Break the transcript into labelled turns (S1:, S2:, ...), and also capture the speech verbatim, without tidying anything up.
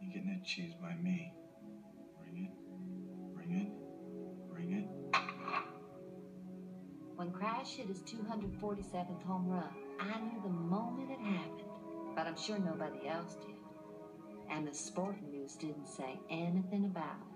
S1: You're getting that cheese by me. Bring it, bring it, bring it.
S2: When Crash hit his two hundred forty-seventh home run, I knew the moment it happened, but I'm sure nobody else did. And the sporting news didn't say anything about it.